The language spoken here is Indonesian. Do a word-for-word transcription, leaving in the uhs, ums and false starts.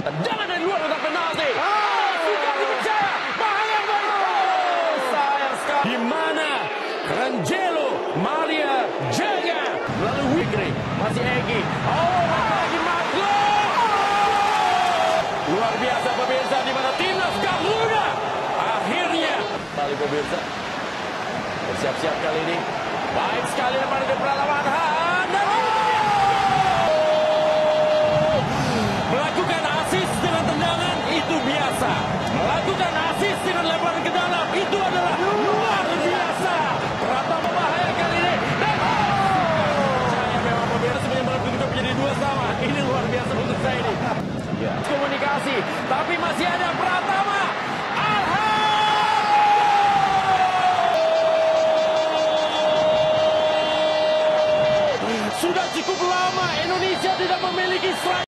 Jangan dari luar kotak penalti. Oh, sudah dipercaya. Bahaya baik. Oh, sayang sekali. Di mana Rangello Maria jaga melalui Wigri. Masih Egy. Oh, lagi Maglo. Luar biasa pemirsa, di mana timnas Garuda akhirnya kali pemirsa bersiap-siap kali ini. Baik sekali daripada di perlawanan dan oh! Melakukan asis dengan tendangan itu biasa. Melakukan asis dengan lemparan ke dalam itu adalah luar biasa. Pratama bahaya kali ini. Dan oh! Saya memang pemirsa sebenarnya malam itu menjadi dua sama. Ini luar biasa untuk saya ini. Ya. Komunikasi, tapi masih ada